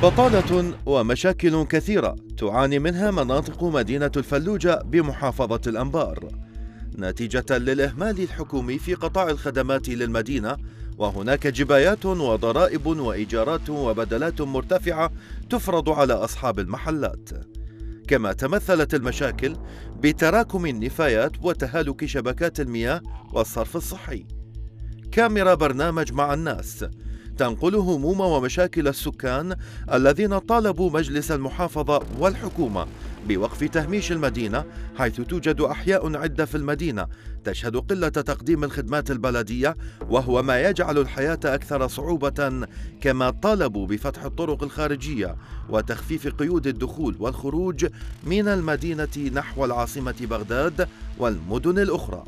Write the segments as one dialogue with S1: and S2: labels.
S1: بطالة ومشاكل كثيرة تعاني منها مناطق مدينة الفلوجة بمحافظة الأنبار نتيجة للإهمال الحكومي في قطاع الخدمات للمدينة، وهناك جبايات وضرائب وإيجارات وبدلات مرتفعة تفرض على أصحاب المحلات. كما تمثلت المشاكل بتراكم النفايات وتهالك شبكات المياه والصرف الصحي. كاميرا برنامج مع الناس تنقل هموم ومشاكل السكان الذين طالبوا مجلس المحافظة والحكومة بوقف تهميش المدينة، حيث توجد أحياء عدة في المدينة تشهد قلة تقديم الخدمات البلدية، وهو ما يجعل الحياة أكثر صعوبة. كما طالبوا بفتح الطرق الخارجية وتخفيف قيود الدخول والخروج من المدينة نحو العاصمة بغداد والمدن الأخرى.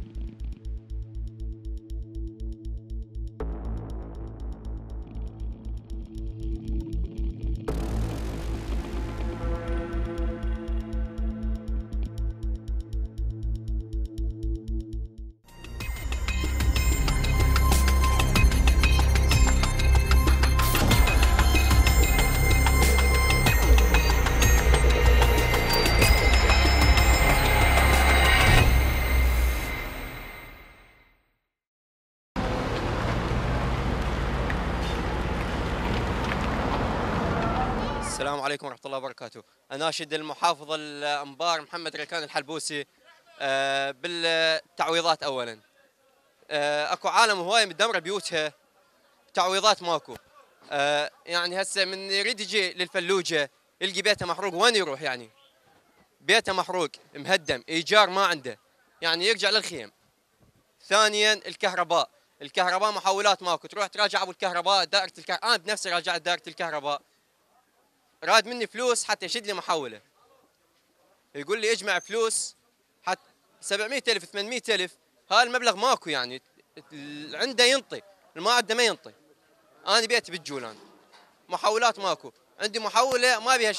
S2: السلام عليكم ورحمة الله وبركاته. أناشد المحافظ الأنبار محمد ركان الحلبوسي بالتعويضات. أولا أكو عالم هواية مدمرة بيوتها، تعويضات ماكو. يعني هسه من يريد يجي للفلوجة يلقي بيته محروق، وين يروح؟ يعني بيته محروق مهدم، إيجار ما عنده، يعني يرجع للخيم. ثانيا الكهرباء محولات ماكو، تروح تراجع أبو الكهرباء دائرة الكهرباء. أنا بنفسي راجعت دائرة الكهرباء، راد مني فلوس حتى يشد لي محولة، يقول لي اجمع فلوس حتى 700,000 800,000. هذا المبلغ ماكو، يعني عنده ينطي، ما عنده ما ينطي. أنا بيتي بالجولان، محولات ماكو، عندي محولة ما بيها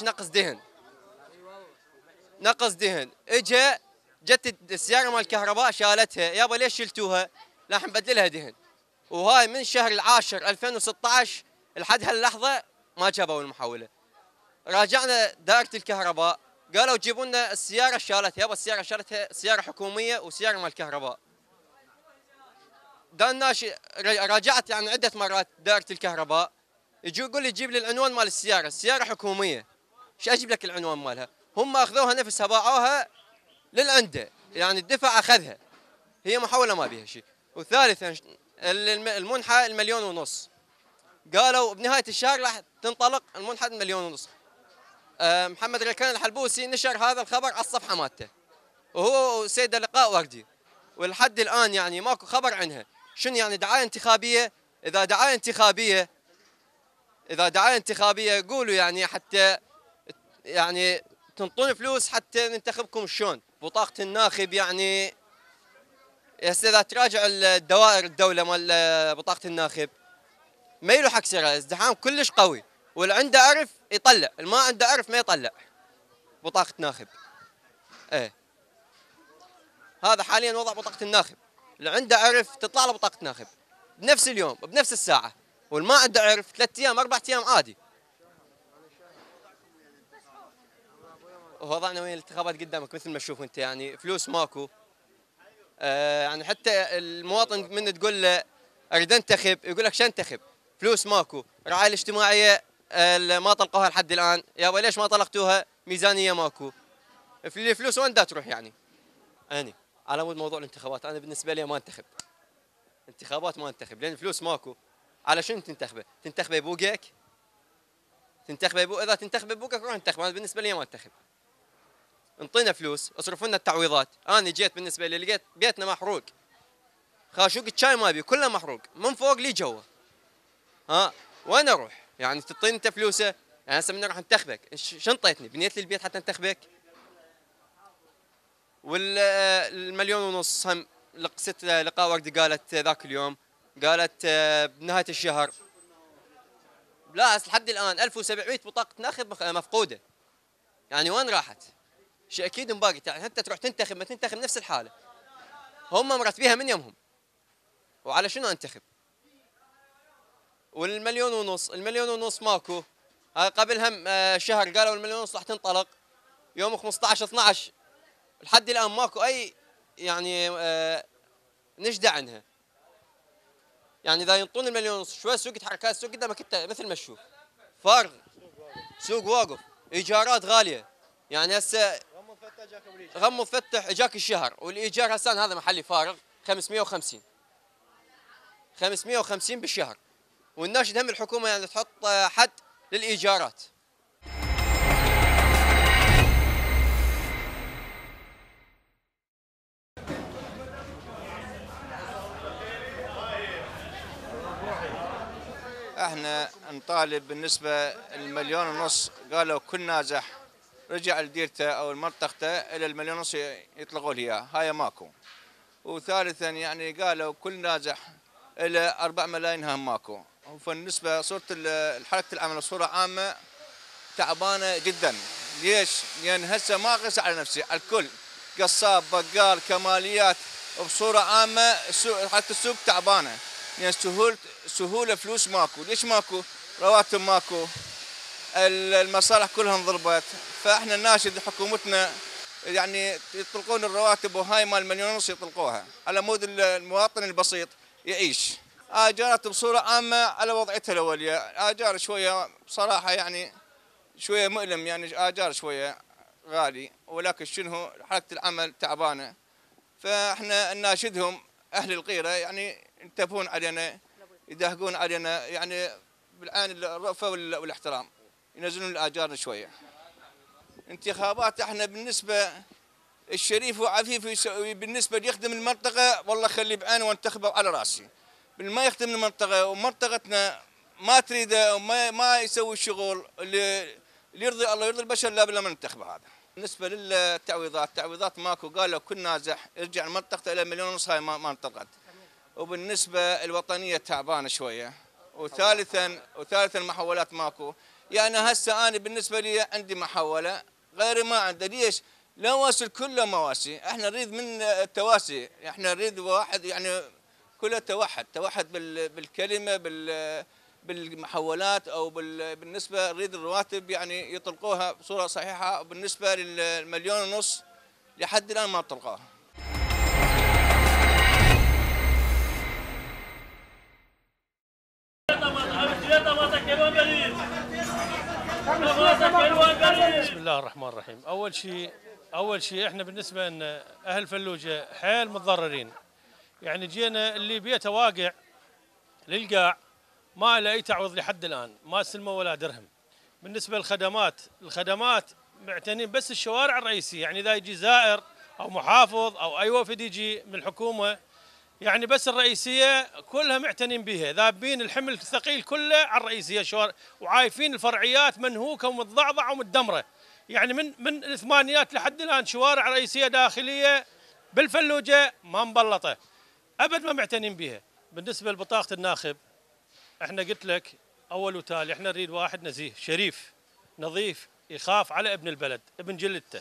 S2: نقص دهن. جت السيارة مال الكهرباء شالتها، يابا ليش شلتوها؟ راح نبدلها دهن. وهاي من شهر العاشر 2016 لحد هاللحظة ما جابوا المحولة. راجعنا دائرة الكهرباء، قالوا جيبوا لنا السيارة شالتها. يابا السيارة شالتها سيارة حكومية وسيارة مال الكهرباء. راجعت يعني عدة مرات دائرة الكهرباء، يجي يقول لي جيب لي العنوان مال السيارة حكومية. ايش اجيب لك العنوان مالها؟ هم اخذوها نفسها باعوها للعنده، يعني الدفع اخذها، هي محولة ما بيها شيء. وثالثا المنحة 1,500,000، قالوا بنهاية الشهر راح تنطلق المنحة 1,500,000. محمد ركان الحلبوسي نشر هذا الخبر على الصفحة مالته، وهو سيدة لقاء وردي، ولحد الآن يعني ماكو خبر عنها. شنو يعني دعاية انتخابية؟ إذا دعاية انتخابية قولوا، يعني حتى يعني تنطون فلوس حتى ننتخبكم. شلون بطاقة الناخب؟ يعني إذا تراجع الدوائر الدولة مال بطاقة الناخب ما يلو حق سرها، ازدحام كلش قوي، واللي عنده عرف يطلع، اللي ما عنده عرف ما يطلع بطاقة ناخب. هذا حاليا وضع بطاقة الناخب، اللي عنده عرف تطلع له بطاقة ناخب بنفس اليوم بنفس الساعة، واللي ما عنده عرف 3 أيام 4 أيام عادي. ووضعنا وين الانتخابات قدامك مثل ما تشوف انت، يعني فلوس ماكو. يعني حتى المواطن من تقول له اريد انتخب يقول لك شو انتخب؟ فلوس ماكو. الرعاية الاجتماعية ما طلقوها لحد الآن، يابا ليش ما طلقتوها؟ ميزانية ماكو. الفلوس وين دا تروح يعني؟ على مود موضوع الانتخابات، انا بالنسبه لي ما انتخب انتخابات، ما انتخب لان الفلوس ماكو. على شنو تنتخبه؟ تنتخبه بوقك؟ اذا تنتخبه بوقك روح انتخب. انا بالنسبه لي ما انتخب. انطينا فلوس، اصرفوا لنا التعويضات. انا جيت بالنسبه لي لقيت بيتنا محروق، خاشوق الشاي ما بي كله محروق من فوق لي جوا. وين اروح؟ يعني تعطيني انت فلوسه؟ يعني هسه من اروح انتخبك شو انطيتني؟ بنيت لي البيت حتى انتخبك؟ وال1,500,000 هم لقيت لقاء وردي قالت ذاك اليوم، قالت بنهاية الشهر. لا لحد الآن 1700 بطاقة ناخب مفقودة، يعني وين راحت؟ شيء أكيد مباقي. يعني أنت تروح تنتخب ما تنتخب نفس الحالة، هم مرتبيها من يومهم، وعلى شنو انتخب؟ وال1,500,000 ماكو. هاي قبلها شهر قالوا المليون ونص راح تنطلق، يوم 15/12 لحد الان ماكو اي يعني نجدة عنها. يعني اذا ينطون المليون ونص شوي السوق يتحرك، هاي السوق قدامك انت مثل ما تشوف فارغ، سوق واقف، ايجارات غاليه. يعني هسه غم مفتح اجاك الشهر، والايجار هسه هذا محلي فارغ 550 بالشهر، والناشد هم الحكومه يعني تحط حد للايجارات.
S3: احنا نطالب بالنسبه للمليون ونص، قالوا كل نازح رجع لديرته او لمنطقته الى المليون ونص يطلقوا له اياه، هاي ماكو. وثالثا يعني قالوا كل نازح الى 4 ملايين هم ماكو. فالنسبه صوره حركه العمل بصوره عامه تعبانه جدا. ليش؟ لان هسه ما قيس على نفسي، على الكل، قصاب، بقال، كماليات، بصوره عامه حتى السوق تعبانه. يعني سهوله فلوس ماكو. ليش ماكو؟ رواتب ماكو، المصالح كلها انضربت. فاحنا ناشد حكومتنا يعني يطلقون الرواتب، وهاي مال المليون ونص يطلقوها على مود المواطن البسيط يعيش. اجارات بصوره عامه على وضعيتها الاوليه، اجار شويه بصراحه يعني شويه مؤلم، يعني اجار شويه غالي، ولكن شنو حركه العمل تعبانه. فاحنا نناشدهم اهل القيره يعني ينتبهون علينا، يدهقون علينا يعني بالعين الرأفه والاحترام، ينزلون الاجار شويه. انتخابات احنا بالنسبه الشريف وعفيف بالنسبه يخدم المنطقه، والله خلي بعينه وانتخبه على راسي. ما يخدم المنطقه ومنطقتنا ما تريده وما يسوي الشغل اللي يرضي الله يرضي البشر، لا بلا من ننتخبه هذا. بالنسبه للتعويضات ماكو، قالوا كل نازح يرجع منطقته الى مليون ونص، هاي ما انطلقت. وبالنسبه الوطنيه تعبانه شويه. وثالثا المحولات ماكو. يعني هسه انا بالنسبه لي عندي محوله، غيري ما عنده. ليش؟ لا واسل كله مواسي. احنا نريد من التواسي، احنا نريد واحد يعني كله توحد بالكلمه بالمحولات، او بالنسبه نريد الرواتب يعني يطلقوها بصوره صحيحه. بالنسبه للمليون ونص لحد الان ما طلقوها.
S4: بسم الله الرحمن الرحيم. اول شيء احنا بالنسبه ان اهل فلوجه حيل متضررين. يعني جينا اللي بيته واقع للقاع، ما له اي تعويض لحد الان، ما استلموا ولا درهم. بالنسبه الخدمات معتنين بس الشوارع الرئيسيه. يعني اذا يجي زائر او محافظ او اي وفد يجي من الحكومه، يعني بس الرئيسيه كلها معتنين بها، ذابين الحمل الثقيل كله على الرئيسيه الشوارع، وعايفين الفرعيات منهوكه ومتضعضعه ومتدمره. يعني من الثمانينات لحد الان شوارع رئيسيه داخليه بالفلوجه ما مبلطه ابد، ما معتنين بها. بالنسبه لبطاقه الناخب، احنا قلت لك اول وتالي احنا نريد واحد نزيه شريف نظيف يخاف على ابن البلد ابن جلدته،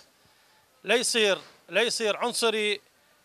S4: لا يصير عنصري،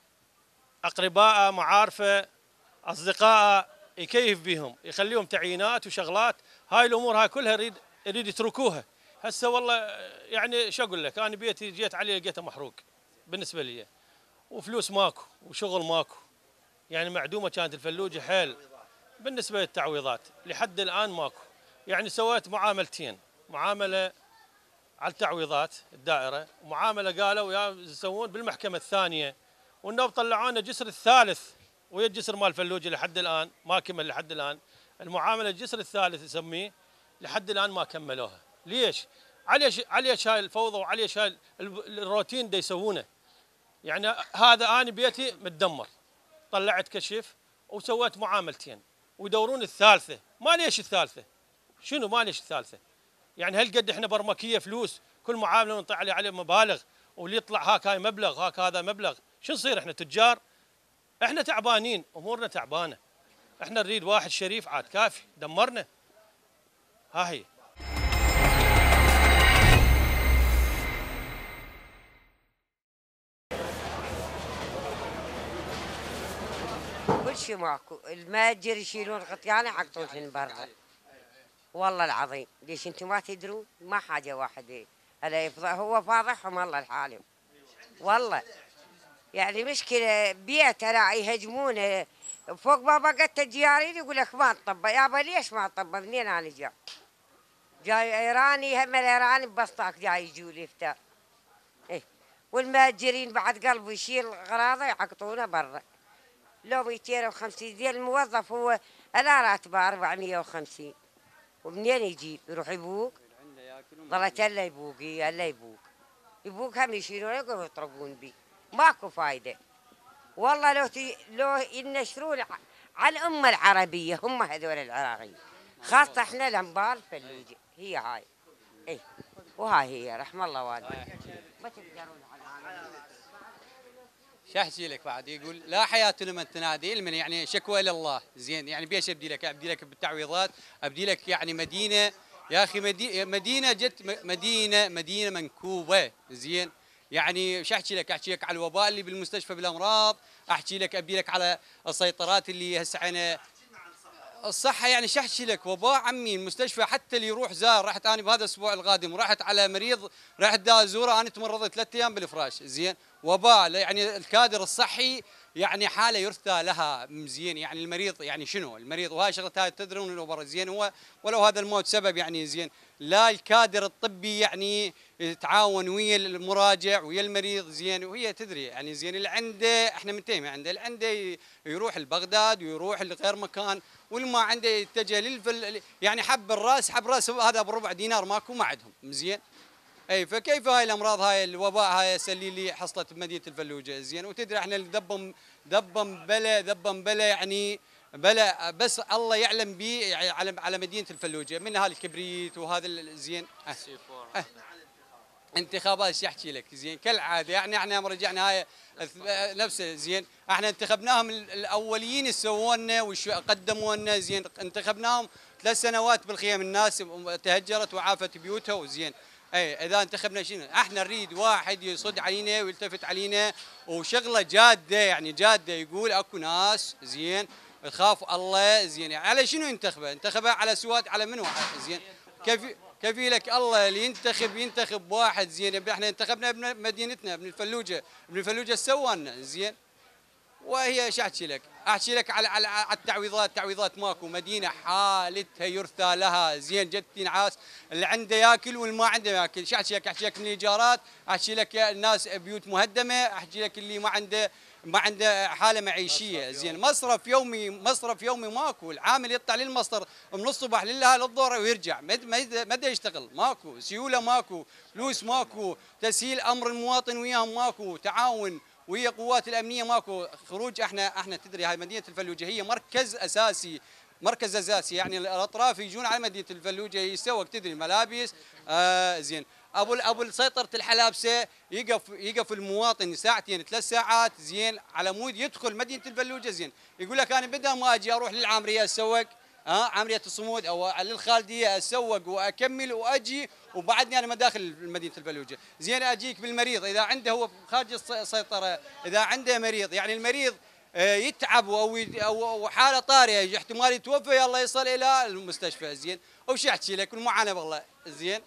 S4: اقربائه معارفه اصدقائه يكيف بهم، يخليهم تعيينات وشغلات. هاي الامور هاي كلها يريد يتركوها. هسه والله يعني شو اقول لك، انا بيتي جيت عليه لقيته محروق بالنسبه لي، وفلوس ماكو وشغل ماكو. يعني معدومه كانت الفلوجه حيل. بالنسبه للتعويضات لحد الان ماكو. يعني سويت معاملتين، معامله على التعويضات الدائره، ومعامله قالوا يا يسوون بالمحكمه الثانيه، والنوب طلعوا لنا جسر الثالث، ويا الجسر مال فلوجه لحد الان ما كمل. لحد الان المعامله الجسر الثالث يسميه لحد الان ما كملوها. ليش؟ عليش هاي الفوضى، وعليش هاي الروتين دا يسوونه. يعني هذا انا بيتي متدمر، طلعت كشف وسويت معاملتين ويدورون الثالثه. ما ليش الثالثه؟ شنو ما ليش الثالثه؟ يعني هالقد احنا برمكيه فلوس، كل معامله نطلع عليه مبالغ، واللي يطلع هاك هاي مبلغ هاك هذا مبلغ. شو نصير احنا تجار؟ احنا تعبانين، امورنا تعبانه. احنا نريد واحد شريف عاد كافي، دمرنا. ها هي.
S5: كل شيء ماكو. المتجر يشيلون القطيانه يعقطونهن برا. والله العظيم. ليش انتم ما تدرون؟ ما حاجه واحد هذا هو فاضحهم الله الحالم. والله يعني مشكله بيت انا يهجمونه فوق بابا قد الجيارين يقول لك ما تطبق. يابا ليش ما تطبق؟ منين انا جاي ايراني، هم الايراني ببسطاك جاي يجوا لي فتار. إيه. والمهجرين بعد قلبه يشيل غراضه يعقطونه برا. لو 250 ديال الموظف هو انا راتبه 450. ومنين يجيب؟ يروح يبوق؟ ظلت الا يبوق، الا يبوق. يبوق هم يشيلونه يطرقون بيه. ماكو فايده. والله لو ينشرون على الامه العربيه هم هذول العراقيين. خاصه احنا الانبار فلوجه هي هاي. ايه وهاي هي رحم الله والديك. ما تقدرون على
S6: شاحكي لك بعد يقول لا حياة لمن تنادي المن يعني شكوى الى الله زين يعني بيش ابدي لك بالتعويضات ابدي لك يعني مدينه يا اخي مدينه جت مدينه منكوبه زين يعني احكي لك على الوباء اللي بالمستشفى بالامراض احكي لك ابدي لك على السيطرات اللي هسه عنا الصحه يعني احكي لك وباء عمي المستشفى حتى اللي يروح زار رحت انا بهذا الاسبوع القادم رحت على مريض رحت دا ازوره انا تمرضت 3 ايام بالفراش زين وباء يعني الكادر الصحي يعني حاله يرثى لها زين يعني المريض يعني شنو المريض وهاي شغلتها تدرون الوبر زين هو ولو هذا الموت سبب يعني زين لا الكادر الطبي يعني يتعاون ويا المراجع ويا المريض زين وهي تدري يعني زين اللي عنده احنا منتهي عنده اللي عنده يروح لبغداد ويروح لغير مكان واللي ما عنده يتجه يعني حب الراس هذا بربع دينار ماكو ما عندهم زين اي فكيف هاي الامراض هاي الوباء هاي اللي حصلت بمدينه الفلوجه زين وتدري احنا اللي دبم بلا يعني بلا بس الله يعلم به على مدينه الفلوجه من هالكبريت وهذا الزين انتخابات ايش يحكي لك زين كالعاده يعني احنا رجعنا هاي نفسه زين احنا انتخبناهم الاوليين اللي سووا لنا وقدموا لنا زين انتخبناهم 3 سنوات بالخيام الناس تهجرت وعافت بيوتها وزين اي اذا انتخبنا شنو احنا نريد واحد يصد علينا ويلتفت علينا وشغله جاده يعني جاده يقول اكو ناس زين تخاف الله زين على شنو انتخبه على سواد على منو زين كفيلك الله اللي ينتخب واحد زين احنا انتخبنا بمدينتنا ابن الفلوجه سوى لنا زين وهي ايش احكي لك على التعويضات ماكو مدينه حالتها يرثى لها زين جد تنعاس اللي عنده ياكل واللي ما عنده ياكل ايش احكي لك من الايجارات احكي لك الناس بيوت مهدمه احكي لك اللي ما عنده حاله معيشيه زين مصرف يومي ماكو العامل يطلع للمصدر من الصبح للظهر ويرجع ما يشتغل ماكو سيوله ماكو فلوس ماكو تسهيل امر المواطن وياهم ماكو تعاون ويا قوات الامنيه ماكو خروج احنا تدري هاي مدينه الفلوجه هي مركز اساسي يعني الاطراف يجون على مدينه الفلوجه يسوق تدري ملابس زين ابو سيطره الحلابسه يقف المواطن 2 3 ساعات زين على مود يدخل مدينه الفلوجه زين يقول لك انا بدل ما اجي اروح للعامريه اسوق عمريه الصمود او للخالديه اسوق واكمل واجي وبعدني انا ما داخل مدينه الفلوجه زين اجيك بالمريض اذا عنده هو خارج السيطره اذا عنده مريض يعني المريض يتعب او حاله طارئه احتمال يتوفى يلا يصل الى المستشفى زين وش احكي لك المعاناه والله زين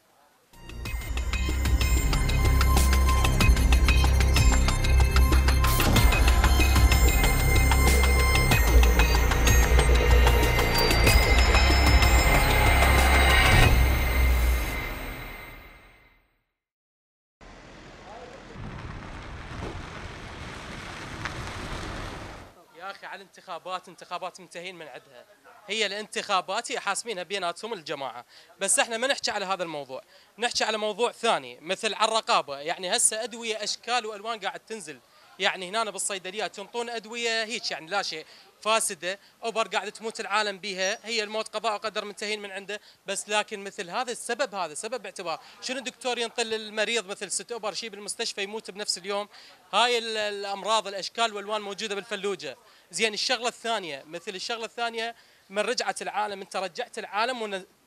S4: يا اخي على انتخابات منتهين من عندها هي الانتخابات هي حاسمينها بيناتهم الجماعه بس احنا ما نحكي على هذا الموضوع نحكي على موضوع ثاني مثل على الرقابه يعني هسه ادويه اشكال والوان قاعد تنزل يعني هنا بالصيدليات ينطون ادويه هيك يعني لا شيء فاسده اوبر قاعده تموت العالم بها هي الموت قضاء وقدر منتهين من عنده بس لكن مثل هذا سبب باعتبار شنو الدكتور ينطل المريض مثل 6 اوبر شيء بالمستشفى يموت بنفس اليوم هاي الامراض الاشكال والوان موجوده بالفلوجه زين الشغله الثانيه من رجعت العالم انت رجعت العالم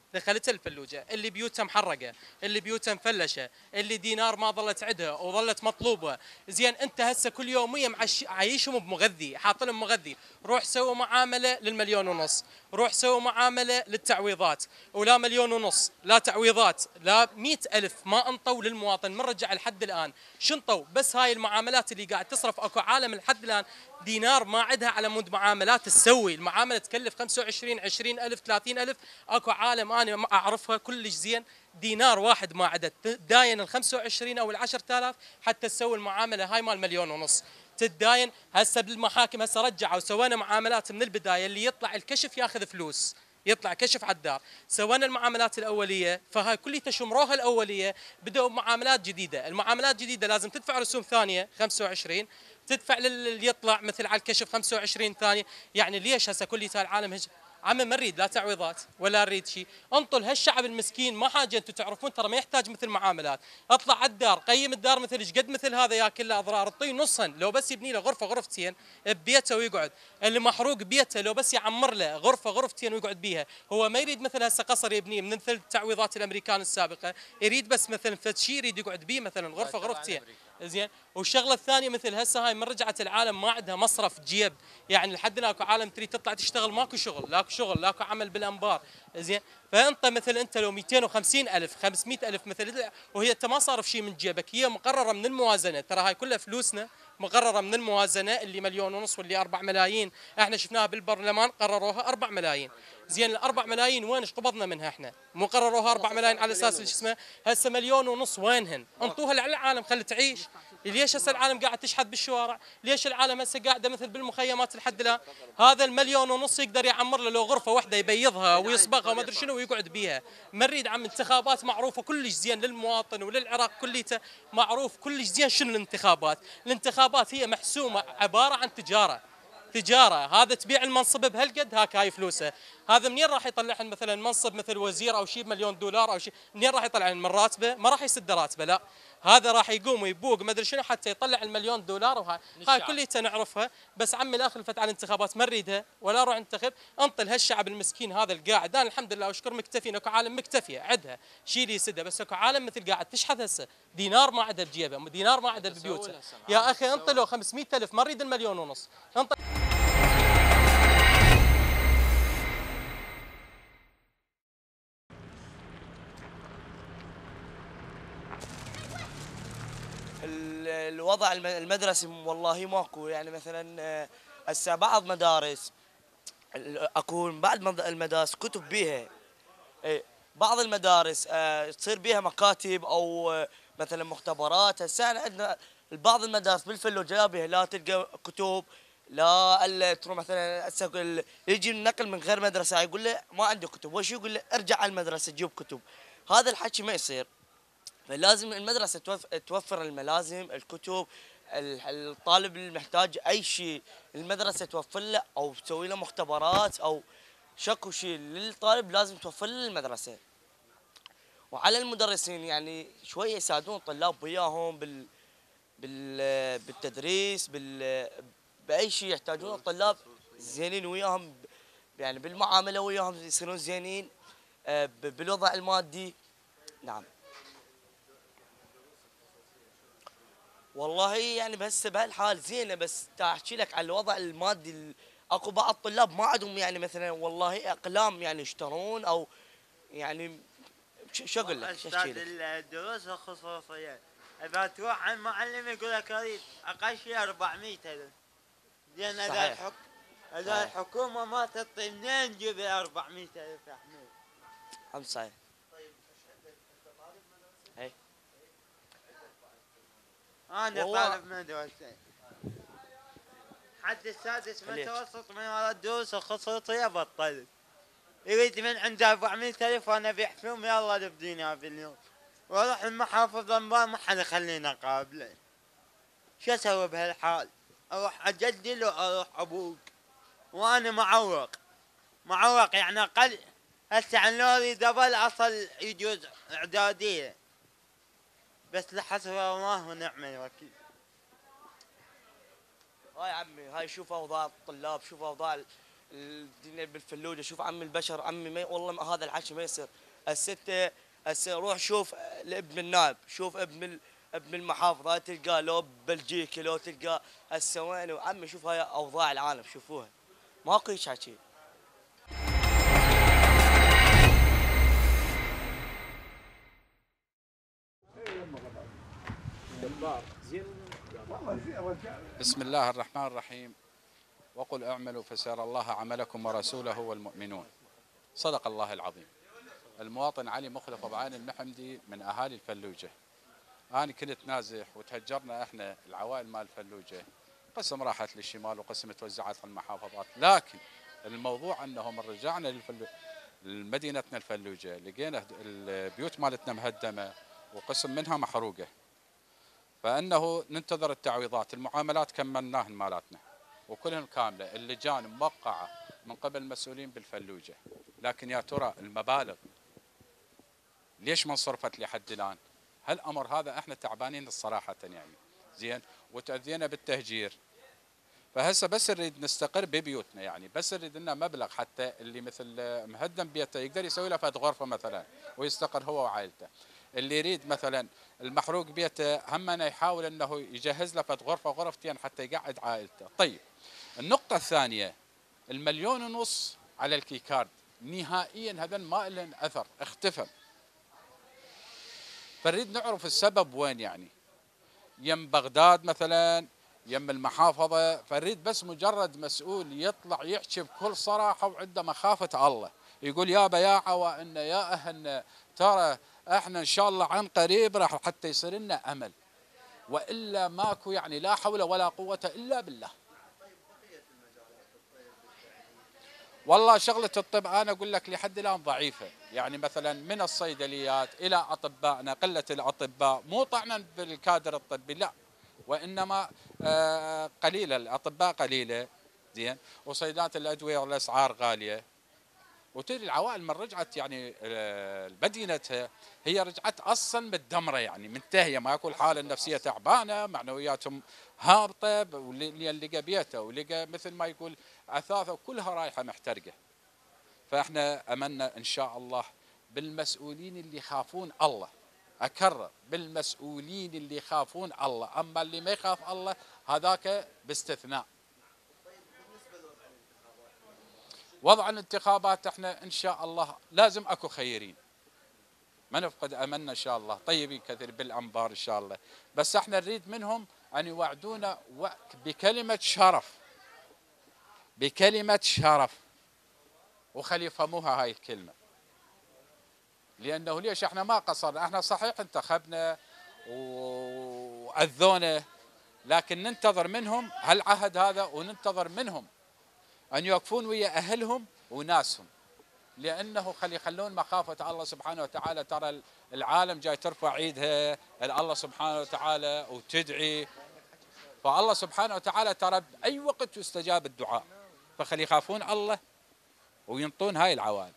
S7: دخلت الفلوجه، اللي بيوتها محرقه، اللي بيوتها مفلشه، اللي دينار ما ظلت عندها وظلت مطلوبه. زين انت هسه كل يوميه عايشهم بمغذي، حاط لهم مغذي. روح سووا معامله للمليون ونص، روح سووا معامله للتعويضات، ولا مليون ونص لا تعويضات لا 100,000 ما انطوا للمواطن من رجع لحد الان. شنطوا بس هاي المعاملات اللي قاعد تصرف. اكو عالم لحد الان دينار ما عندها على مود معاملات تسوي. المعامله تكلف 25 20,000 30,000. اكو عالم انا اعرفها كلش زين دينار واحد ما عدد تداين ال 25 او ال 10,000 حتى تسوي المعامله هاي مال مليون ونص. تداين هسه بالمحاكم هسه رجعوا سوينا معاملات من البدايه، اللي يطلع الكشف ياخذ فلوس، يطلع كشف على الدار. سوينا المعاملات الاوليه، فهاي كلها شمروها الاوليه، بدأوا معاملات جديده. المعاملات الجديده لازم تدفع رسوم ثانيه 25، تدفع للي يطلع مثل على الكشف 25 ثانيه. يعني ليش هسه كلية العالم عم ما نريد لا تعويضات ولا نريد شيء. انطل هالشعب المسكين ما حاجه. انتم تعرفون ترى ما يحتاج مثل معاملات. اطلع على الدار قيم الدار مثل ايش قد مثل هذا ياكل له اضرار، اعطيه نصهن لو بس يبني له غرفه غرفتين ببيته ويقعد. اللي محروق بيته لو بس يعمر له غرفه غرفتين ويقعد بيها. هو ما يريد مثل هسه قصر يبنيه من مثل تعويضات الامريكان السابقه، يريد بس مثلا فد شيء يريد يقعد بيه مثلا غرفه غرفتين. زين والشغله الثانيه مثل هسه هاي من رجعت العالم ما عندها مصرف جيب. يعني لحد اكو عالم تريد تطلع تشتغل ماكو شغل، لاكو شغل لاكو عمل بالانبار. زين فانت مثل انت لو 250,000 500,000 مثل، وهي انت ما صارف شيء من جيبك، هي مقرره من الموازنه. ترى هاي كلها فلوسنا مقرره من الموازنه، اللي مليون ونص واللي 4 ملايين. احنا شفناها بالبرلمان قرروها 4 ملايين. زين ال 4 ملايين وين ايش قبضنا منها احنا؟ مو قرروها 4 ملايين على اساس شو اسمه. هسه مليون ونص وينهن؟ انطوها للعالم خلي تعيش. ليش هسه العالم قاعد تشحت بالشوارع؟ ليش العالم هسه قاعده مثل بالمخيمات لحد الان؟ هذا المليون ونص يقدر يعمر له لو غرفه واحده يبيضها ويصبغها وما ادري شنو ويقعد بيها. ما نريد عم انتخابات معروفه كلش زين للمواطن وللعراق كليته، معروف كلش زين شنو الانتخابات. الانتخابات هي محسومه عباره عن تجاره. تجاره، هذا تبيع المنصب بهالقد هاك هاي فلوسه. هذا منين راح يطلع مثلا منصب مثل وزير او شيء بمليون دولار او شيء؟ منين راح يطلع من راتبه؟ ما راح يسد راتبه، لا هذا راح يقوم ويبوق ما ادري شنو حتى يطلع المليون دولار. وهاي هاي كلها نعرفها. بس عمي الاخ الفت على الانتخابات ما نريدها ولا اروح انتخب. انطل هالشعب المسكين هذا القاعد. انا الحمد لله واشكر مكتفين. اكو عالم مكتفيه عندها شيء اللي يسدها، بس اكو عالم مثل قاعد تشحذ هسه دينار ما عندها بجيبه، دينار ما عندها ببيوتها. يا اخي انطلوا 500,000 ما نريد المليون ونص.
S8: الوضع المدرسي والله ماكو. يعني مثلا هسه بعض مدارس اكو بعض المدارس كتب بيها. بعض المدارس تصير بيها مكاتب او مثلا مختبرات. هسه عندنا بعض المدارس بالفلوجه بيها لا تلقى كتب، لا تروح مثلا هسه يجي النقل من غير مدرسه يقول له ما عنده كتب، وش يقول له ارجع على المدرسه تجيب كتب. هذا الحكي ما يصير. فلازم المدرسة توفر الملازم، الكتب، الطالب المحتاج أي شيء المدرسة توفر له، أو تسوي له مختبرات أو شكو شيء للطالب لازم توفر له المدرسة. وعلى المدرسين يعني شوية يساعدون الطلاب وياهم بالتدريس بأي شيء يحتاجون الطلاب زينين وياهم، يعني بالمعاملة وياهم يصيرون زينين بالوضع المادي. نعم والله يعني بس بهالحال زينه، بس احكي لك على الوضع المادي. اكو بعض الطلاب ما عندهم يعني مثلا والله اقلام يعني يشترون او يعني شو اقول لك؟
S9: استاذ الدروس الخصوصيه اذا تروح عند معلم يقول لك اريد اقل شيء 400,000. زين اذا الحكومه ما تعطي منين نجيب 400,000 يا حميد؟
S8: صحيح.
S9: أنا طالب مدرسة حد السادس متوسط من ورا الدروس الخصوصية بطلت. يريد من عنده 400,000 وأنا بيحفلهم يلا لبدينا باليوم. وأروح المحافظ أنبار ما حد يخليني أقابله. شو أسوي بهالحال؟ أروح أجدل وأروح أبوق. وأنا معوق يعني أقل. هسه عن لوري دبل أصل يجوز إعدادية. بس لحسب الله ونعم الوكيل.
S8: هاي عمي هاي شوف اوضاع الطلاب، شوف اوضاع الدنيا بالفلوجه. شوف عمي البشر، عمي ما والله ما هذا الحكي ما يصير. هسه روح شوف الابن النائب، شوف ابن المحافظه تلقاه لو ببلجيكا لو تلقاه هسه وين. عمي شوف هاي اوضاع العالم شوفوها، ماكو هيك حكي.
S10: بسم الله الرحمن الرحيم. وقل اعملوا فسيرى الله عملكم ورسوله والمؤمنون. صدق الله العظيم. المواطن علي مخلف ابو عين المحمدي من اهالي الفلوجه. انا كنت نازح وتهجرنا احنا العوائل مال الفلوجه، قسم راحت للشمال وقسم توزعت على المحافظات، لكن الموضوع انه من رجعنا لمدينتنا الفلوجه لقينا البيوت مالتنا مهدمه وقسم منها محروقه. فانه ننتظر التعويضات، المعاملات كملناهن مالاتنا وكلهم كامله، اللجان موقعه من قبل المسؤولين بالفلوجه، لكن يا ترى المبالغ ليش ما انصرفت لحد الان؟ هالامر هذا احنا تعبانين الصراحه يعني، زين، وتاذينا بالتهجير. فهسه بس نريد نستقر ببيوتنا يعني، بس نريد لنا مبلغ حتى اللي مثل مهدم بيته يقدر يسوي له فد غرفه مثلا ويستقر هو وعائلته. اللي يريد مثلا المحروق بيته همنا يحاول انه يجهز له فد غرفه غرفتين حتى يقعد عائلته. طيب النقطه الثانيه، المليون ونص على الكيكارد نهائيا هذا ما لهم اثر، اختفى. فنريد نعرف السبب وين يعني، يم بغداد مثلا يم المحافظه. فنريد بس مجرد مسؤول يطلع يحكي بكل صراحه وعنده مخافه الله، يقول يا بياعه وان يا اهلنا ترى احنا ان شاء الله عن قريب راح حتى يصير لنا امل، والا ماكو يعني لا حول ولا قوه الا بالله. والله شغله الطب انا اقول لك لحد الان ضعيفه، يعني مثلا من الصيدليات الى اطبائنا قله الاطباء، مو طعنا بالكادر الطبي لا، وانما قليله الاطباء قليله، زين، وصيدلات الادويه والاسعار غاليه. وتدري العوائل من رجعت يعني مدينتها هي رجعت اصلا متدمره يعني منتهيه، ماكو الحاله النفسيه تعبانه، معنوياتهم هابطه، واللي لقى بيته ولقى مثل ما يقول اثاثه كلها رايحه محترقه. فاحنا املنا ان شاء الله بالمسؤولين اللي يخافون الله، اكرر بالمسؤولين اللي يخافون الله، اما اللي ما يخاف الله هذاك باستثناء. وضع الانتخابات احنا ان شاء الله لازم اكو خيرين، ما نفقد املنا ان شاء الله، طيبين كثير بالانبار ان شاء الله، بس احنا نريد منهم ان يوعدونا بكلمه شرف، بكلمه شرف، وخلي يفهموها هاي الكلمه. لانه ليش احنا ما قصرنا، احنا صحيح انتخبنا واذونا، لكن ننتظر منهم هالعهد هذا، وننتظر منهم أن يوقفون ويا أهلهم وناسهم، لأنه يخلون مخافة الله سبحانه وتعالى. ترى العالم جاي ترفع عيدها الله سبحانه وتعالى وتدعي، فالله سبحانه وتعالى ترى بأي وقت يستجاب الدعاء، فخلي يخافون الله وينطون هاي العوائل.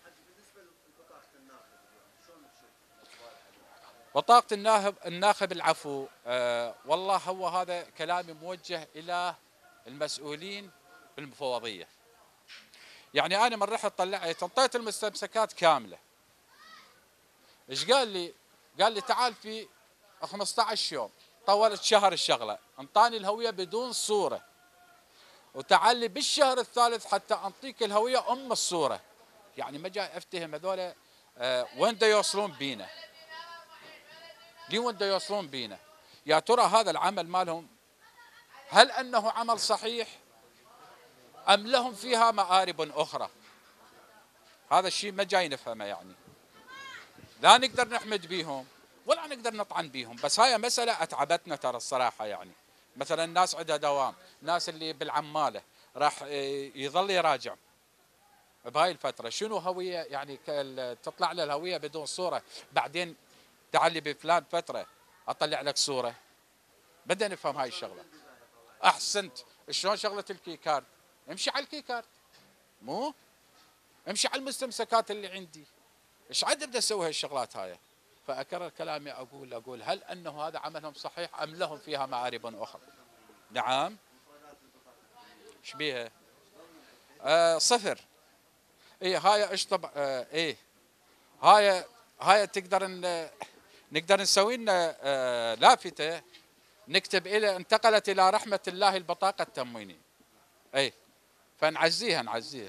S10: بطاقة الناخب العفو، والله هو هذا كلامي موجه إلى المسؤولين بالمفوضية. يعني أنا من رحت طلعت انطيت المستمسكات كاملة. إيش قال لي؟ قال لي تعال في 15 يوم، طولت شهر الشغلة، انطاني الهوية بدون صورة، وتعال لي بالشهر الثالث حتى أنطيك الهوية أم الصورة. يعني ما جاي أفتهم هذول وين دا يوصلون بينا؟ ليه وين دا يوصلون بينا؟ يا ترى هذا العمل مالهم هل أنه عمل صحيح أم لهم فيها مآرب أخرى؟ هذا الشيء ما جاي نفهمه يعني. لا نقدر نحمد بيهم ولا نقدر نطعن بيهم، بس هاي مسألة أتعبتنا ترى الصراحة يعني. مثلا الناس عندها دوام، ناس اللي بالعمالة راح يظل يراجع بهاي الفترة شنو هوية، يعني تطلع له الهوية بدون صورة، بعدين تعالي بفلان فترة أطلع لك صورة. بدنا نفهم هاي الشغلة. أحسنت، شلون شغلة الكيكارد؟ امشي على الكيكارد، مو امشي على المستمسكات اللي عندي. ايش عاد ابدا اسوي هالشغلات هاي؟ فاكرر كلامي اقول هل انه هذا عملهم صحيح ام لهم فيها مآرب اخرى؟ نعم. ايش بيها؟ صفر. اي هاي اشطب. اي هاي نقدر نسوي لنا لافته نكتب الى انتقلت الى رحمه الله البطاقه التموينيه. اي فنعزيها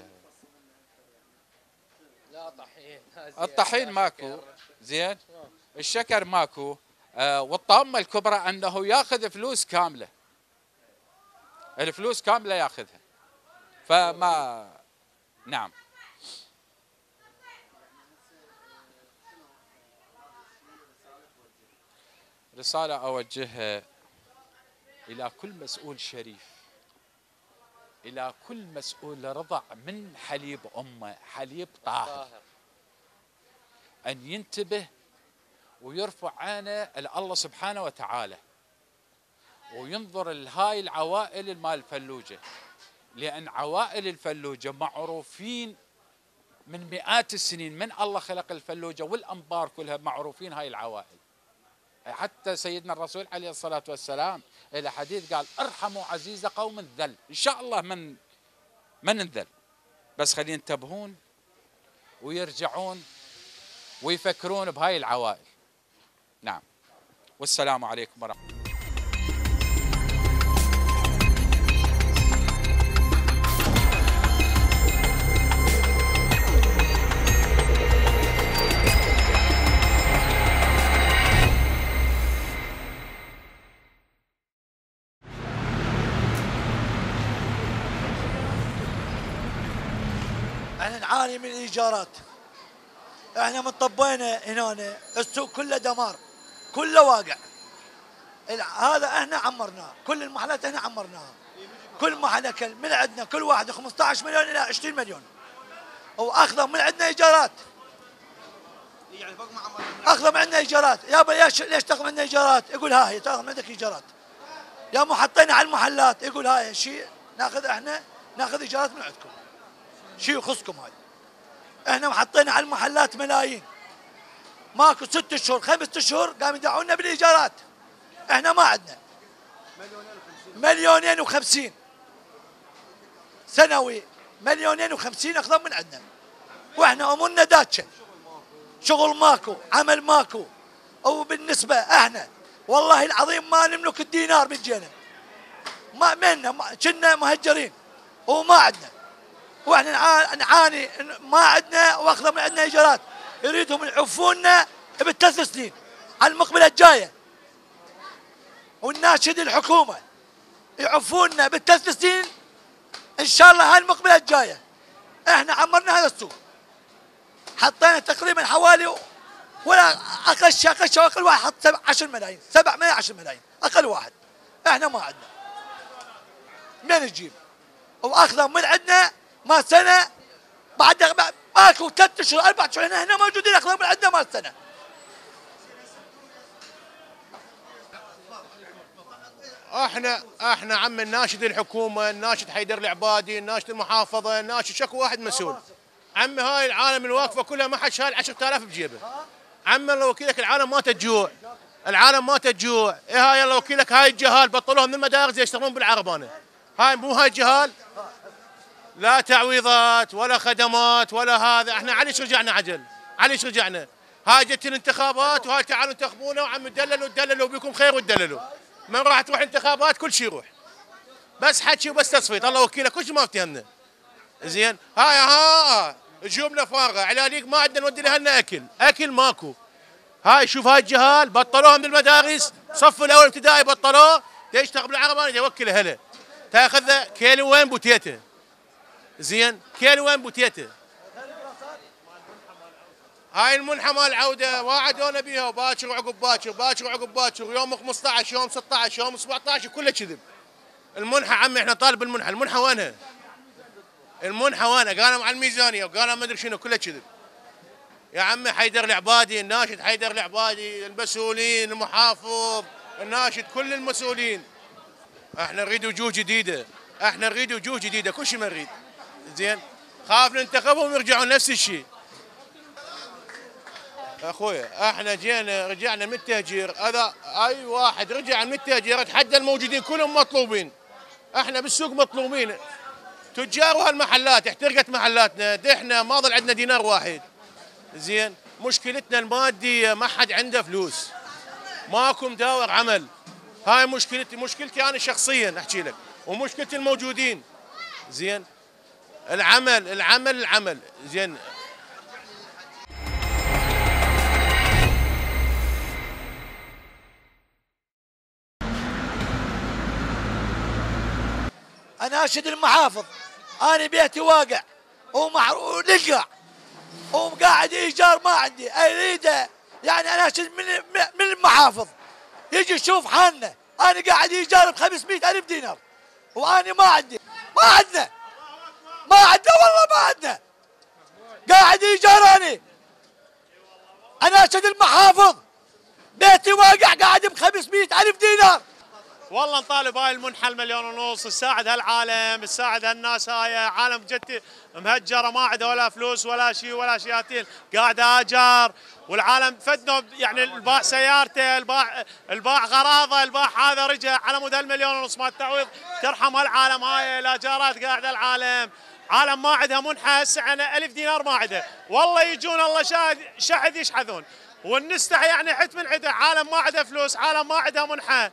S7: لا طحين.
S10: الطحين ماكو زين، الشكر ماكو. والطامه الكبرى انه ياخذ فلوس كامله، الفلوس كامله ياخذها. فما نعم. رسالة أوجهها إلى كل مسؤول شريف، إلى كل مسؤول رضع من حليب أمه، حليب طاهر، أن ينتبه ويرفع عينه لله سبحانه وتعالى، وينظر لهاي العوائل المال الفلوجة، لأن عوائل الفلوجة معروفين من مئات السنين، من الله خلق الفلوجة والأنبار كلها معروفين هاي العوائل. حتى سيدنا الرسول عليه الصلاة والسلام إلى حديث قال ارحموا عزيز قوم الذل. إن شاء الله من ننذل، بس خلينا ينتبهون ويرجعون ويفكرون بهاي العوائل. نعم، والسلام عليكم ورحمة الله.
S11: احنا نعاني من الايجارات. احنا من طبينا هنا السوق كله دمار، كله واقع. هذا احنا عمرناه، كل المحلات احنا عمرناها، كل محل اكل من عندنا كل واحد 15 مليون الى 20 مليون، واخذوا من عندنا ايجارات. يعني فوق ما عمرنا اخذوا من عندنا ايجارات. يابا ليش تاخذ عندنا ايجارات؟ يقول ها هي تاخذ من عندك ايجارات. يا مو حطينا على المحلات، يقول هاي شيء ناخذ احنا ناخذ ايجارات من عندكم، شيء يخصكم هاي. احنا محطينا على المحلات ملايين، ماكو 6 شهور 5 شهور قاموا يدعونا بالايجارات. احنا ما عندنا 2,050,000 سنوي، 2,050,000 اخذوا من عندنا، واحنا امورنا داتشه، شغل ماكو، عمل ماكو. وبالنسبه احنا والله العظيم ما نملك الدينار من جينا، ما منا كنا مهجرين وما عندنا، واحنا نعاني ما عندنا، واخذوا من عندنا ايجارات. يريدهم يعفونا ب3 سنين على المقبله الجايه، والناشد الحكومه يعفونا ب3 سنين ان شاء الله هاي المقبله الجايه. احنا عمرنا هذا السوق، حطينا تقريبا حوالي ولا اقل واحد حط 10 ملايين 7 ملايين 10 ملايين اقل واحد. احنا ما عندنا منين نجيب؟ واخذوا من عندنا ما سنه، بعد ماكو 3 شهور 4 شهور هنا موجودين، اخذوا من عندنا ما سنه.
S12: احنا عم الناشد الحكومه، الناشد حيدر العبادي، الناشد المحافظه، الناشد شكو واحد مسؤول. عم هاي العالم الواقفه كلها ما حد شايل 10,000 بجيبه. عم الله وكيلك العالم ما تجوع، العالم ما تجوع. ايه هاي الله وكيلك هاي الجهال بطلوهم من المدارس يشتغلون بالعربانه. هاي مو هاي الجهال، لا تعويضات ولا خدمات ولا هذا. احنا عليش رجعنا عجل؟ عليش رجعنا؟ هاي جت الانتخابات وهاي تعالوا انتخبونا وعم تدللوا بكم خير وتدللوا. من راح تروح انتخابات كل شيء يروح، بس حكي وبس تصفيت. الله وكيلك كل شيء ما افتهمنا. زين هاي جيوبنا فارغه، علاليق ما عندنا نودي لهالنا اكل ماكو. هاي شوف هاي الجهال بطلوهم بالمدارس، صف الاول ابتدائي بطلوه، يشتغل بالعربانه يوكل اهله، تاخذ كيلو وين بوتيته. زين كيلو وين بوتيته. هاي المنحة مال العودة وعدونا بيها، وباكر وعقب باكر، باكر وعقب باكر، يوم 15 يوم 16 يوم 17 كله كذب. المنحة عمي احنا طالب المنحة، المنحة وينها؟ المنحة وينها؟ قالوا على الميزانية وقالوا ما ادري شنو، كله كذب. يا عمي حيدر العبادي، الناشد حيدر العبادي، المسؤولين، المحافظ، الناشد، كل المسؤولين. احنا نريد وجوه جديدة، احنا نريد وجوه جديدة، كل شيء ما نريد. زين خاف ننتخبهم ويرجعون نفس الشيء. اخويا احنا رجعنا من التهجير، هذا اي واحد رجع من التهجير اتحدى الموجودين كلهم مطلوبين. احنا بالسوق مطلوبين، تجار وهالمحلات احترقت محلاتنا، دحنا ما ظل عندنا دينار واحد. زين مشكلتنا الماديه، ما حد عنده فلوس، ماكو مداور عمل. هاي مشكلتي انا شخصيا احكي لك، ومشكلتي الموجودين. زين العمل زين.
S11: اناشد المحافظ، انا بيتي واقع ولقع وقاعد ايجار ما عندي، اريده يعني اناشد من المحافظ يجي يشوف حالنا. انا قاعد ايجار ب 500,000 دينار وانا ما عندنا والله ما عندنا، قاعد ايجار. انا اناشد المحافظ، بيتي واقع قاعد ب 500,000 دينار.
S13: والله نطالب هاي المنحة 1.5 مليون، تساعد هالعالم، تساعد هالناس. هاي عالم جد مهجرة، ما عنده ولا فلوس ولا شيء ولا شياتين، قاعد اجار. والعالم فدنا يعني، الباع سيارته، الباع غراضه، الباع هذا رجع على مود 1.5 مليون مال التعويض. ترحم هالعالم، هاي الاجارات قاعده العالم. عالم ما عندها منحة، هسه انا 1000 دينار ما عندها، والله يجون الله شاهد يشحذون ونستحي يعني حت من عده. عالم ما عندها فلوس، عالم ما عندها منحة.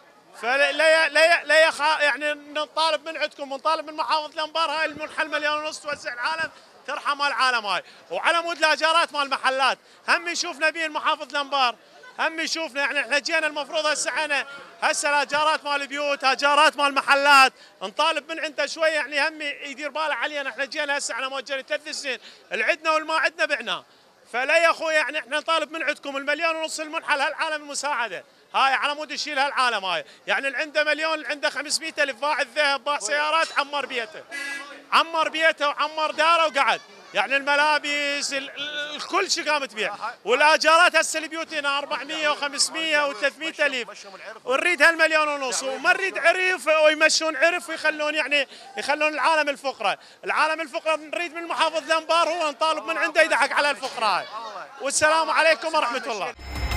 S13: فلا يعني نطالب من عندكم ونطالب من محافظة الأنبار هاي المنحة 1.5 مليون توزع العالم، ترحم العالم هاي. وعلى مود الاجارات مال المحلات هم يشوفنا بين محافظة الأنبار، هم يشوفنا يعني. احنا جينا المفروض هسه الاجارات مال البيوت، اجارات مال المحلات، نطالب من عنده شوي يعني هم يدير باله علينا. احنا جينا هسه على مؤجل 3 سنين، العدنا والما عدنا بعنا. فلا يا اخوي يعني احنا نطالب من عندكم 1.5 مليون المنحة لهالعالم المساعدة هاي، على مود يشيل هالعالم هاي. يعني اللي عنده 1 مليون، اللي عنده 500,000 باع الذهب، باع سيارات، عمر بيته وعمر داره وقعد. يعني الملابس كل شيء قامت بيع. والاجارات هسه البيوت هنا 400 و500 و300 الف، ونريد 1.5 مليون، وما نريد عرف ويمشون عرف ويخلون يعني يخلون العالم الفقراء. نريد من محافظ الأنبار هو نطالب من عنده يدحق على الفقراء. والسلام عليكم ورحمه الله.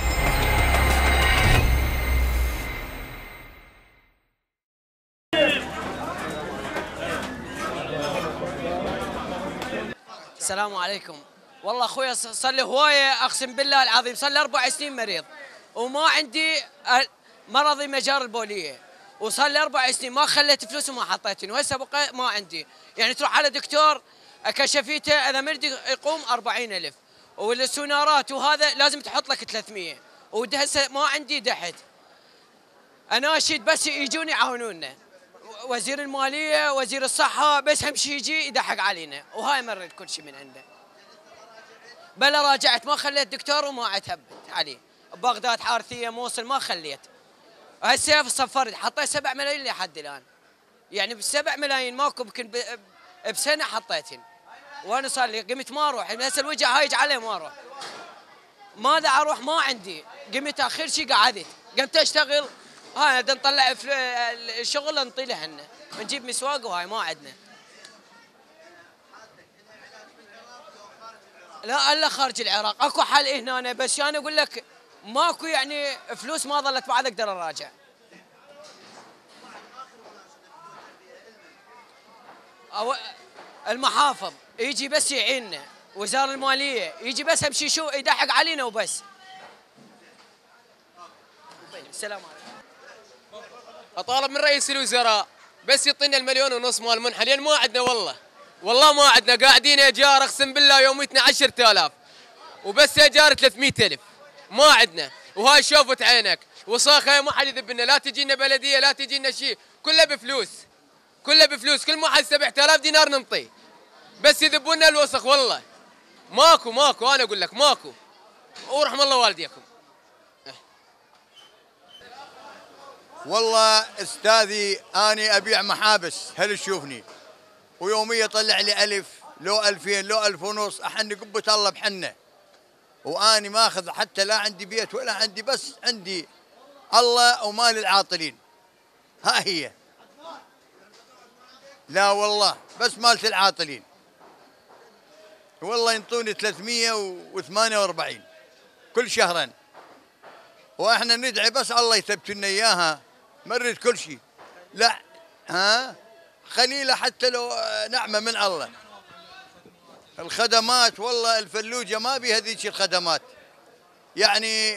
S14: السلام عليكم. والله اخوي صار لي هوايه، اقسم بالله العظيم صار لي 4 سنين مريض وما عندي مرضي مجار البوليه، وصار لي 4 سنين ما خليت فلوس وما حطيتني، وهسه بقى ما عندي. يعني تروح على دكتور كشفيته اذا مرض يقوم 40,000، والسونارات وهذا لازم تحط لك 300، وهسه ما عندي دحت. اناشد بس يجون يعاونونا، وزير الماليه، وزير الصحه، بس هم شي يجي يضحك علينا، وهاي مريت كل شيء من عنده. بلا راجعت ما خليت دكتور وما عتبت عليه. ببغداد حارثيه موصل ما خليت. هسه صفرت حطيت 7 ملايين لحد الان. يعني ب7 ملايين ماكو، يمكن بسنه حطيتن. وانا صار لي قمت ما اروح، هسه الوجع هايج عليه ما اروح. ماذا اروح؟ ما عندي. قمت اخر شيء قعدت، قمت اشتغل. هاي نطلع الشغل نطي لهن، نجيب مسواق وهاي ما عندنا. لا الا خارج العراق، اكو حل هنا بس انا اقول لك ماكو يعني فلوس ما ظلت بعد اقدر اراجع. المحافظ يجي بس يعيننا، وزارة المالية يجي بس امشي شو يضحك علينا وبس. السلام عليكم.
S2: اطالب من رئيس الوزراء بس يعطينا 1.5 مليون مال المنحه، لان ما عندنا والله ما عندنا. قاعدين ايجار اقسم بالله يوميتنا 10,000 وبس ايجار 300,000، ما عندنا. وهاي شوفت عينك وصاخه ما حد يذبنا، لا تجينا بلديه لا تجينا شيء، كله بفلوس. كل ما حد 7,000 دينار ننطيه، بس يذبونا الوسخ. والله ماكو انا اقول لك ماكو، ورحم الله والديكم.
S15: والله استاذي اني ابيع محابس، هل تشوفني ويوميا طلع لي 1000 لو 2000 لو 1500، احن قبة الله بحنه. واني ماخذ حتى لا عندي بيت ولا عندي، بس عندي الله ومال العاطلين. ها هي، لا والله بس مالت العاطلين. والله ينطوني 348 كل شهرين، واحنا ندعي بس الله يثبت لنا اياها. مرت كل شيء. لا خليله حتى لو نعمه من الله. الخدمات والله الفلوجه ما بيها ذيك الخدمات. يعني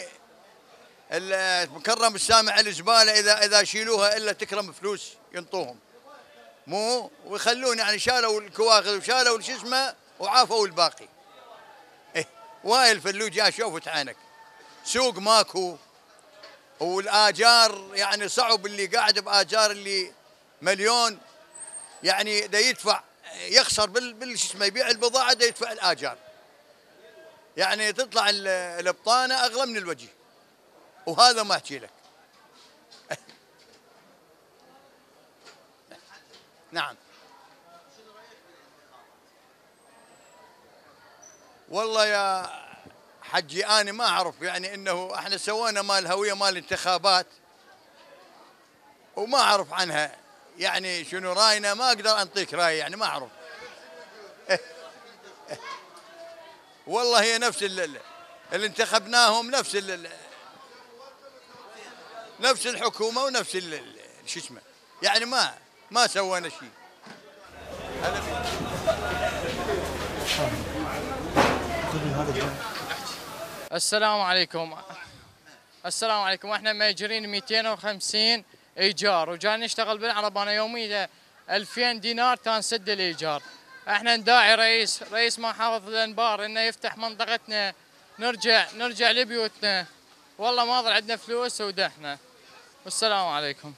S15: مكرم السامع الزباله اذا شيلوها الا تكرم فلوس ينطوهم. مو ويخلون يعني شالوا الكواخذ وشالوا شو اسمه وعافوا الباقي. واي الفلوجه شوفت عينك. سوق ماكو والاجار يعني صعب اللي قاعد باجار اللي مليون يعني دا يدفع يخسر شو اسمه يبيع البضاعه دا يدفع الاجار. يعني تطلع البطانه اغلى من الوجه. وهذا ما احكي لك. نعم. والله يا حجي انا ما اعرف يعني انه احنا سوينا مال هويه مال انتخابات وما اعرف عنها يعني شنو راينا ما اقدر انطيك راي يعني ما اعرف. والله هي نفس اللي انتخبناهم نفس الحكومه ونفس شو اسمه يعني ما سوينا شيء.
S16: السلام عليكم. احنا ماجرين 250 ايجار وجاي نشتغل بالعرب. انا يوميا 2000 دينار تنسد الايجار. احنا نداعي رئيس محافظ الانبار انه يفتح منطقتنا نرجع لبيوتنا. والله ما ظل عندنا فلوس ودحنا. والسلام عليكم.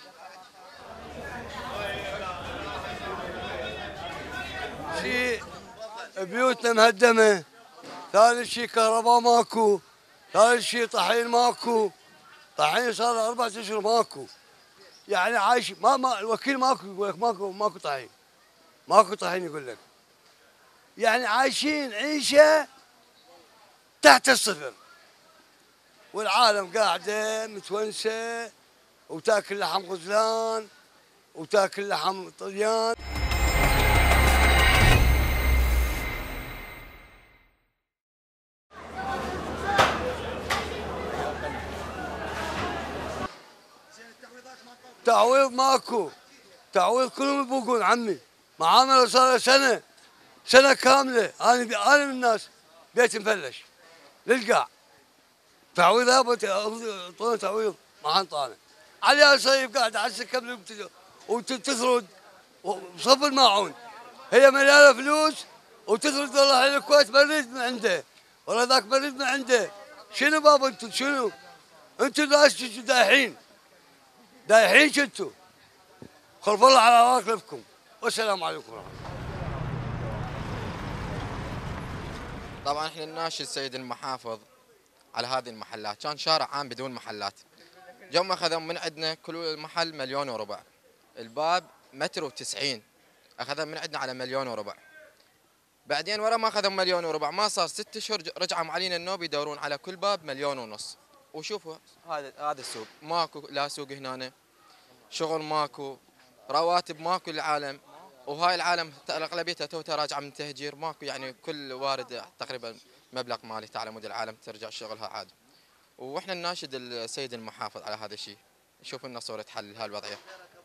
S11: شيء بيوتنا مهدمه، ثالث شيء كهرباء ماكو، ثالث شيء طحين ماكو، طحين صار له 4 اشهر ماكو. يعني عايش ما الوكيل ماكو يقول لك ماكو طحين. ماكو طحين يقول لك. يعني عايشين عيشه تحت الصفر. والعالم قاعده متونسه وتاكل لحم غزلان وتاكل لحم طليان. تعويض ماكو، تعويض كلهم يبوقون عمي. معامله صار سنه كامله. انا من الناس بيتي مفلش للقاع. تعويض اعطونا تعويض ما انطانا. علي صيف قاعد على السكن وتثرد وصب الماعون. هي مليانه فلوس وتثرد والله على الكويت بريد من عنده. والله ذاك بريد من عنده. شنو بابا انتم شنو؟ انتم ناس دايحين شنتوا. خلف الله على عواقبكم. والسلام عليكم ورحمه الله.
S17: طبعا احنا نناشد السيد المحافظ على هذه المحلات. كان شارع عام بدون محلات. جم اخذوا من عندنا كل محل 1.4 مليون. الباب 1.90 متر اخذوا من عندنا على 1.4 مليون. بعدين ورا ما اخذوا 1.4 مليون ما صار 6 اشهر رجعوا علينا النوب يدورون على كل باب 1.5 مليون. وشوفوا هذا السوق ماكو لا سوق هنا، شغل ماكو، رواتب ماكو للعالم. وهاي العالم اغلبيتها توها راجعه من تهجير ماكو يعني كل وارد تقريبا مبلغ مالي على مود العالم ترجع شغلها عادي. واحنا نناشد السيد المحافظ على هذا الشيء يشوف لنا صورة حل لهالوضعيه.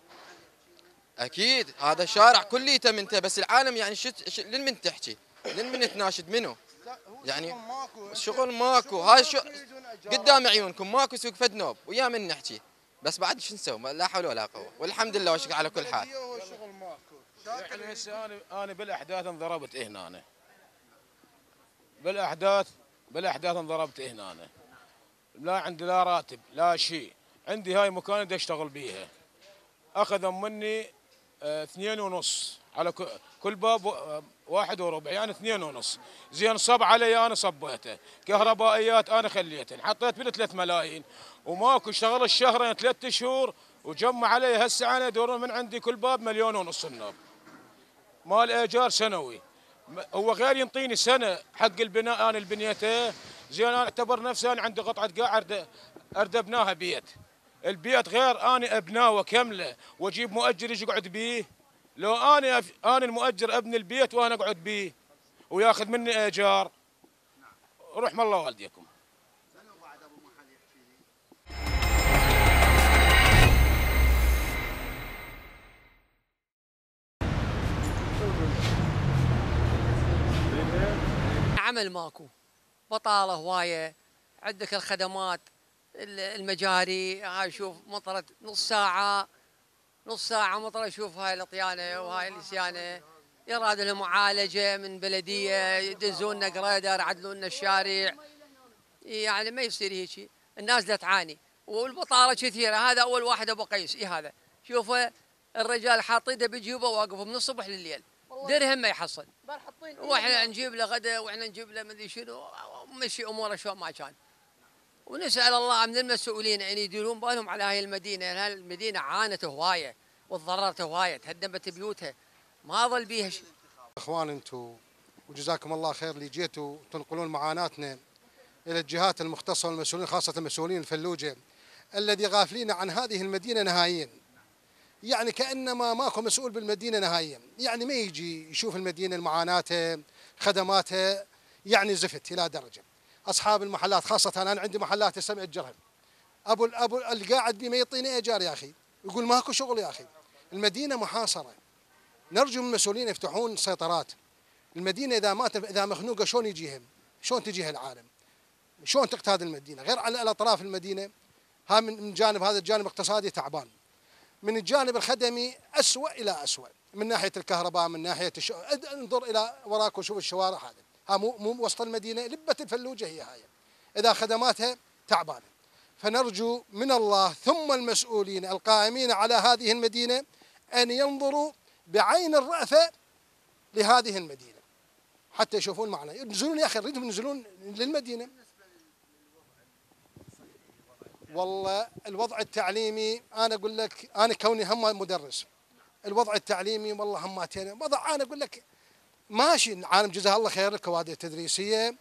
S17: اكيد هذا الشارع كليته منته بس العالم يعني لمن تحكي؟ لمن تناشد منه؟ يعني الشغل ماكو. هاي قدام عيونكم ماكو سوق فد نوب ويا من نحكي بس بعد شو نسوي؟ لا حول ولا قوه والحمد لله وشكر على كل حال.
S12: يعني هسه انا بالاحداث انضربت هنا. أنا بالاحداث انضربت هنا. أنا لا عندي لا راتب لا شيء. عندي هاي مكان بدي اشتغل بيها. اخذوا مني 2.5 على كل باب 1.4 يعني 2.5. زين صب علي انا صبيته. كهربائيات انا خليته. حطيت بال 3 ملايين وماكو. اشتغل الشهرين 3 شهور وجمع علي هسه انا يدورون من عندي كل باب 1.5 مليون النوب. مال ايجار سنوي. هو غير ينطيني سنه حق البناء انا اللي بنيته. زين انا اعتبر نفسي انا عندي قطعه قاع ارد ابناها بيت. البيت غير اني ابناه كامله واجيب مؤجر يجي يقعد بيه. لو انا المؤجر ابني البيت وانا اقعد بيه وياخذ مني ايجار رحم الله والديكم.
S18: عمل ماكو، بطاله هوايه، عندك الخدمات المجاري، هاي شوف مطرت نص ساعه مطره، شوف هاي الطيانه وهاي الاسيانه، يراد لهم معالجه من بلديه، يدزون لنا جريدر، يعدلون لنا الشارع، يعني ما يصير هيك، الناس لا تعاني، والبطاله كثيره. هذا اول واحد ابو قيس، هذا شوفه الرجال حاطينه بجيبه واقف من الصبح لليل، درهم ما يحصل، واحنا نجيب له غدا واحنا نجيب له مدري شنو، ومشي اموره شلون ما كان. ونسال الله من المسؤولين ان يديرون بالهم على هاي المدينه، لان المدينه عانت هوايه وتضررت هوايه، تهدمت بيوتها، ما ظل بيها شيء.
S19: اخوان انتم وجزاكم الله خير اللي جيتوا تنقلون معاناتنا الى الجهات المختصه والمسؤولين، خاصه مسؤولين الفلوجه الذي غافلين عن هذه المدينه نهائيا. يعني كانما ماكو مسؤول بالمدينه نهائيا، يعني ما يجي يشوف المدينه معاناتها خدماتها، يعني زفت الى درجه. اصحاب المحلات خاصه انا عندي محلات هسه ماجرها، ابو اللي قاعد بي ما يعطيني ايجار يا اخي، يقول ماكو شغل يا اخي. المدينه محاصره، نرجو من المسؤولين يفتحون سيطرات. المدينه اذا مخنوقه شلون يجيهم؟ شلون تجيها العالم؟ شلون تقتاد المدينه؟ غير على الاطراف المدينه، ها من جانب هذا الجانب الاقتصادي تعبان. من الجانب الخدمي اسوء الى اسوء، من ناحيه الكهرباء، من ناحيه انظر الى وراك وشوف الشوارع هذا، ها مو وسط المدينه، لبه الفلوجه هي هاي. اذا خدماتها تعبانه. فنرجو من الله ثم المسؤولين القائمين على هذه المدينه ان ينظروا بعين الرأفة لهذه المدينه حتى يشوفون معنا، ينزلون يا اخي، نريدهم ينزلون للمدينه. والله الوضع التعليمي انا اقول لك، انا كوني هم مدرس، الوضع التعليمي والله هماتين وضع، انا اقول لك ماشي، عالم جزاه الله خير الكوادر التدريسيه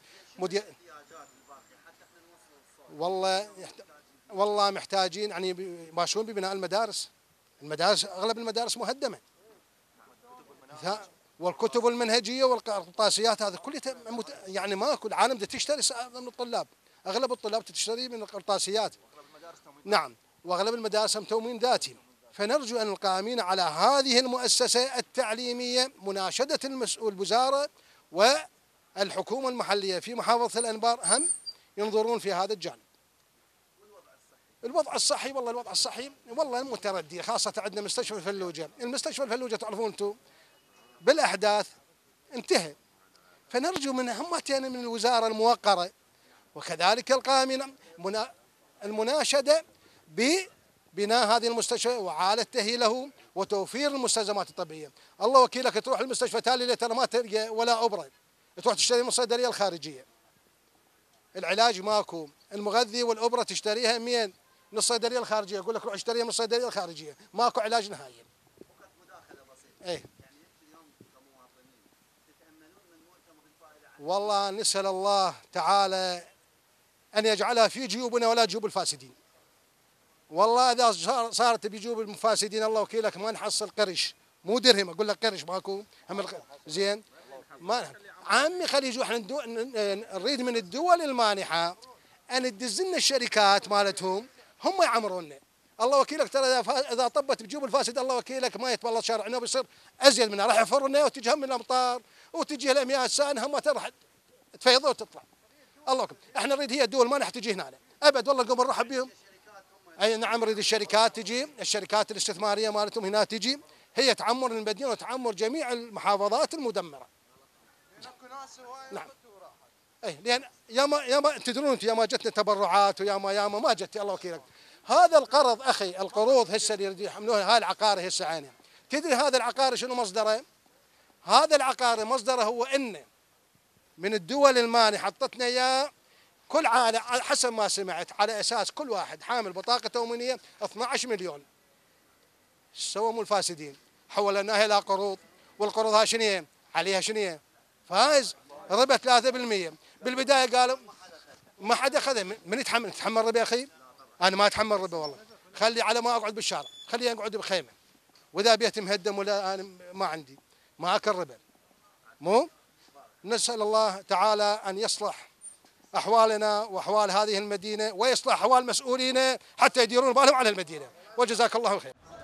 S19: والله محتاجين، يعني ماشون ببناء المدارس. اغلب المدارس مهدمه، والكتب المنهجيه والقرطاسيات هذا كلها يعني ماكو، العالم تشتري من الطلاب، اغلب الطلاب تشتري من القرطاسيات. نعم، واغلب المدارس تموين ذاتي. فنرجو ان القائمين على هذه المؤسسه التعليميه مناشده المسؤول الوزاره والحكومه المحليه في محافظه الانبار هم ينظرون في هذا الجانب. الوضع الصحي والله الوضع الصحي والله متردي، خاصه عندنا مستشفى الفلوجه، المستشفى الفلوجه تعرفون انتم بالاحداث انتهى. فنرجو من همتين من الوزاره الموقره وكذلك القائمين المناشده ببناء هذه المستشفى وإعادة تأهيله وتوفير المستلزمات الطبيه. الله وكيلك تروح المستشفى تالي ترى ما تلقى ولا ابره، تروح تشتري من الصيدليه الخارجيه. العلاج ماكو، المغذي والابره تشتريها من الصيدليه الخارجيه، يقول لك روح اشتريها من الصيدليه الخارجيه، ماكو علاج نهائيا. ايه والله نسال الله تعالى ان يجعلها في جيوبنا ولا جيوب الفاسدين. والله اذا صارت بجيوب المفاسدين الله وكيلك ما نحصل قرش، مو درهم، اقول لك قرش ماكو زين. ما عمي خلي يجوا، احنا نريد من الدول المانحه ان تدز لنا الشركات مالتهم هم يعمرونا. الله وكيلك ترى اذا طبت بجيوب الفاسد الله وكيلك ما يتبلط شارعنا وبيصير ازيد منها، راح يفرنا وتجي من الامطار وتجي الامياه السانه هم راح تفيض وتطلع. الله وكيلك احنا نريد هي الدول المانحه تجي هنا ابد، والله نقوم نرحب بهم. اي نعم، نريد الشركات تجي، الشركات الاستثماريه مالتهم هنا تجي، هي تعمر المدينه وتعمر جميع المحافظات المدمره. نعم. اي لان يا ما تدرون انتم يا ما جتنا تبرعات ويا ما جت الله وكيلك. هذا القرض اخي، القروض هسه اللي يريد يحملوها هاي العقار هسه عينها. تدري هذا العقار شنو مصدره؟ هذا العقار مصدره هو انه من الدول المانحه حطتنا اياه كل عائله حسب ما سمعت على اساس كل واحد حامل بطاقه تموينيه 12 مليون. سووا مو الفاسدين حولناها الى قروض، والقروض هاي شنو عليها شنو؟ فايز ربا 3%. بالبدايه قالوا ما حد اخذها، من يتحمل ربا يا اخي؟ انا ما اتحمل ربا والله، خلي على ما اقعد بالشارع، خلي اقعد بخيمه، واذا بيت مهدم ولا انا ما عندي ما اكل ربا. مو نسال الله تعالى ان يصلح احوالنا واحوال هذه المدينه ويصلح احوال مسؤولينا حتى يديرون بالهم على المدينه، وجزاك الله خير.